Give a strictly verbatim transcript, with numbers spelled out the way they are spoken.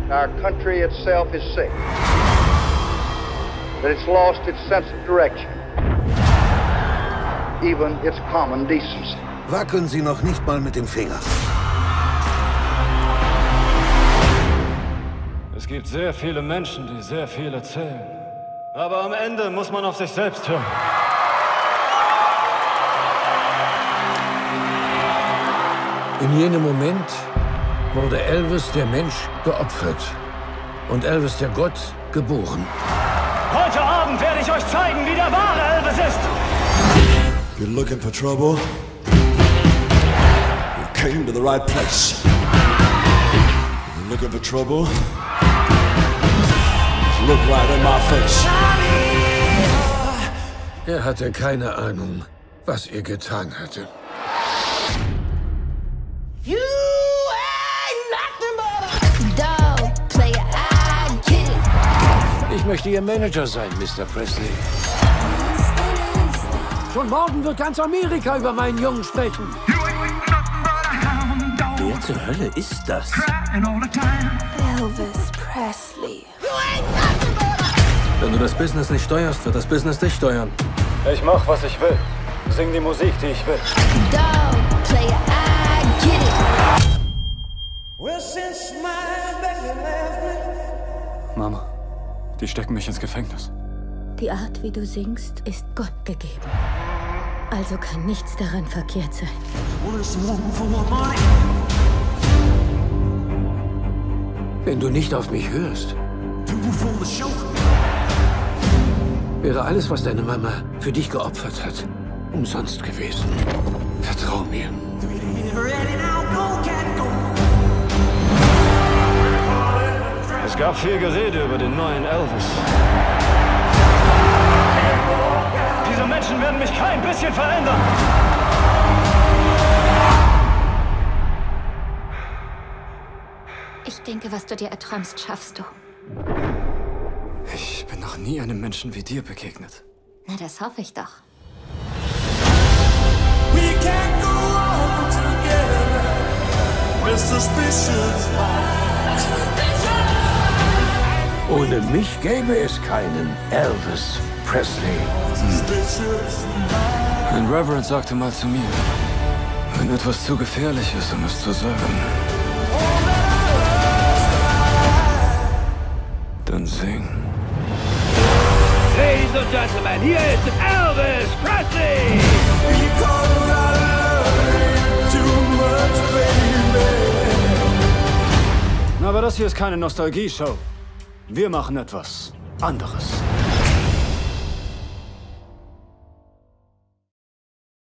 Our country itself is sick. That it's lost its sense of direction. Even its common decency. Wackeln Sie noch nicht mal mit dem Finger. Es gibt sehr viele Menschen, die sehr viel erzählen. Aber am Ende muss man auf sich selbst hören. In jenem Moment wurde Elvis, der Mensch, geopfert. Und Elvis, der Gott, geboren. Heute Abend werde ich euch zeigen, wie der wahre Elvis ist. You're looking for trouble? You came to the right place. You're looking for trouble? Look right in my face. Er hatte keine Ahnung, was er getan hatte. You ain't nothing but a dog player, I get it. Ich möchte Ihr Manager sein, Mister Presley. Schon morgen wird ganz Amerika über meinen Jungen sprechen. Wer zur Hölle ist das? Elvis Presley. Wenn du das Business nicht steuerst, wird das Business dich steuern. Ich mach, was ich will. Sing die Musik, die ich will. Dog player, I get it. Mama, die stecken mich ins Gefängnis. Die Art, wie du singst, ist Gott gegeben. Also kann nichts daran verkehrt sein. Wenn du nicht auf mich hörst, wäre alles, was deine Mama für dich geopfert hat, umsonst gewesen. Vertrau mir. Es gab viel Gerede über den neuen Elvis. Diese Menschen werden mich kein bisschen verändern. Ich denke, was du dir erträumst, schaffst du. Ich bin noch nie einem Menschen wie dir begegnet. Na, das hoffe ich doch. Ohne mich gäbe es keinen Elvis Presley. Ein Reverend sagte mal zu mir, wenn etwas zu gefährlich ist, um es zu sagen, dann sing. Ladies and Gentlemen, hier ist Elvis Presley! Aber das hier ist keine Nostalgie-Show. Wir machen etwas anderes.